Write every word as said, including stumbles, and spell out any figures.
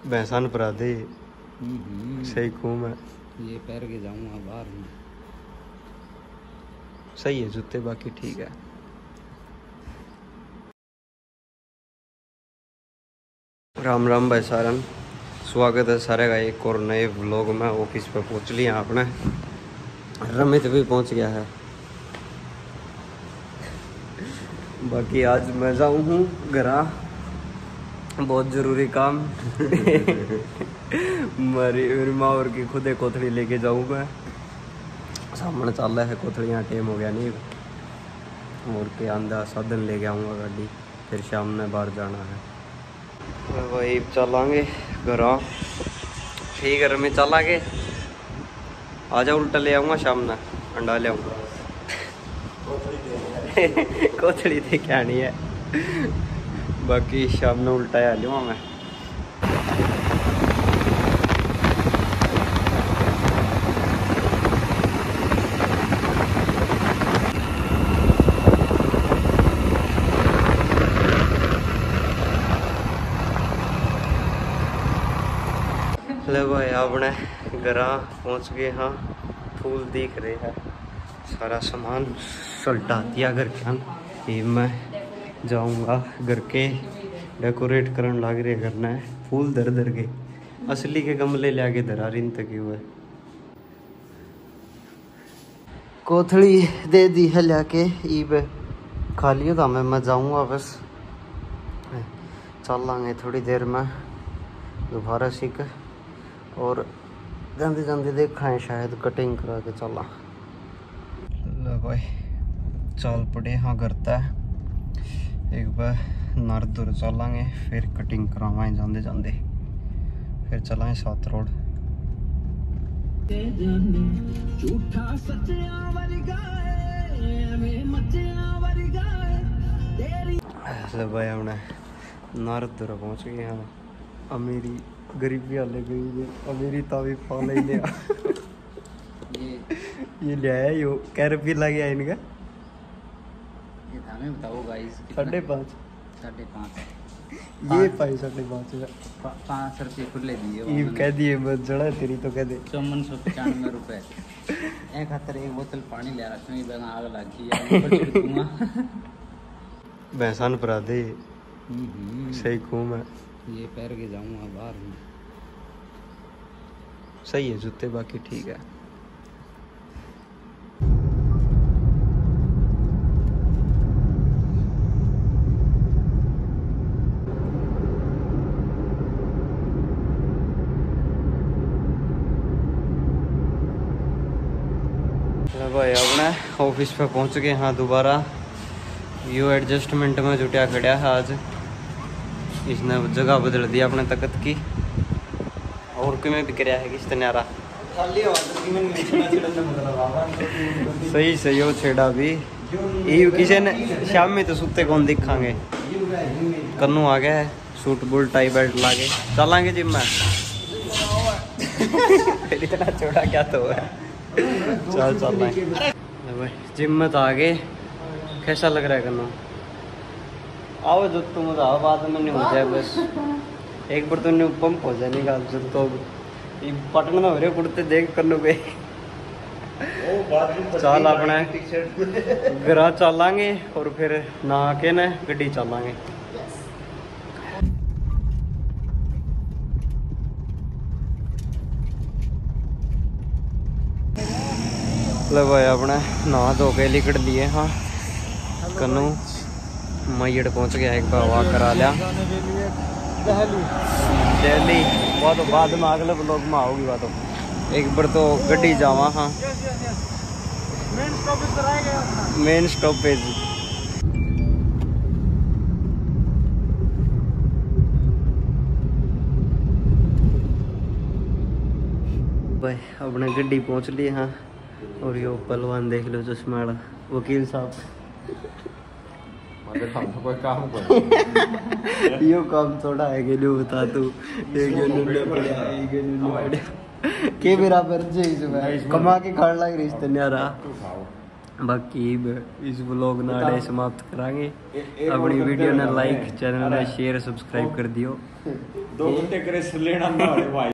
भैंसन पर दे सही खूम है। ये पैर के जाऊंगा बाहर में। सही है जूते बाकी ठीक है। राम राम भाई सारन, स्वागत है सारे का एक और नए व्लॉग में। ऑफिस पे पहुंच लिया आपने, रमित भी पहुंच गया है। बाकी आज मैं जाऊँ हूँ घरा, बहुत ज़रूरी काम। मेरी मेरी माँ और की खुदे कोथड़ी लेके जाऊँ मैं। सामने चल रहा है कोथड़ियाँ, टेम हो गया नहीं और के आंधा साधन लेके आऊँगा गाड़ी, फिर शाम में बाहर जाना है। वही चलांगे घर। ठीक है रमित चलांगे, आजा उल्टा ले आऊँगा शाम में, अंडा ले आऊँगा। कोथड़ी थे क्या नहीं है, बाकी शाम में उल्टा आ लूँगा मैं। हेलो भाई, आपने घर पहुँच गए। हाँ फूल दिख रहे हैं, सारा सामान सल्टा दिया घर के। ये मैं जाऊंगा घर के डेकोरेट करने लग रहे करना है। फूल धर धर के असली के गमले ले आके धरा रिन तक हुए। कोथड़ी दे दी है लाके, ईब खा लियो था मैं मैं जाऊंगा बस। चल लांगे थोड़ी देर में दोबारा सीख, और जल्दी जल्दी देखा है शायद कटिंग करा के चला। लो भाई चल पड़े हाँ करता है। एक बार नर दूर चलांगे, फिर कटिंग करावाएं जाते जाते, फिर चलाएं सात रोड। लो भाई हमने नर दूर पहुँच गए हैं। अमीरी गरीबी वाले गरीबी अमीरी तावी पा ले लिया। ये ये ले आया यो कै रुपये लग गया इनका? ये हमें बताओ गाइस। साढ़े पाँच साढ़े पाँच ये पाई साढ़े पाँच में पाँच रुपये खुले दिए। ये कह दिए बस जड़ा तेरी तो कह दे चौवन सौ पचानवे रुपये। एक खातर एक बोतल पानी ले रहा हूँ, बना आग लग गई। भैंसन पर दे सही खूम है। ये पैर के जाऊंगा बाहर में। सही है जूते बाकी ठीक है। भाई अपने ऑफिस पे पहुंच गए हाँ दोबारा। यू एडजस्टमेंट में जुटिया खड़ा है आज, इसने जगह बदल दी अपने तकत की। और किमें भी कराया है किस नारा सही सही हो छेड़ा भी। ये किसी ने शाम में तो सुते कौन दिखांगे। कन्नू आ गया है, सूट बुल टाई बेल्ट लागे चलांगे जिम में। फिर इतना छोड़ा क्या तो है, चल चल भाई जिम में तो आ गए। कैसा लग रहा है कन्नू? आओ जो तुम आओ, बाद में नहीं हो जाए बस। एक बार तो पंप हो जाए निकाल जो तो पटन में हो रहे कुर्ते देख कर लो गए। चल अपने घर चलांगे और फिर नहा के न गड्डी चलांगे। लो भाई अपने नहा धो के लिकड़ लिए हाँ। कन्नू मैयड़ पहुंच गया, एक बार वाक करा लिया दिल्ली। वो तो बाद में अगले ब्लॉग में आओगी बात। एक बार तो गड्डी जावा हाँ मेन स्टॉपेज। भाई अपने गड्डी पहुंच ली हाँ। और यो पहलवान देख लो चश्मा वाला वकील साहब। कोई काम कर यो काम थोड़ा है कि लो बता तू के मेरा पर कमा के खाड़ लग रही इस न्यारा। बाकी इस व्लॉग नाड़े समाप्त करांगे। अपनी वीडियो ने लाइक, चैनल ने शेयर, सब्सक्राइब कर दियो। दो घंटे करे लेना ना भाई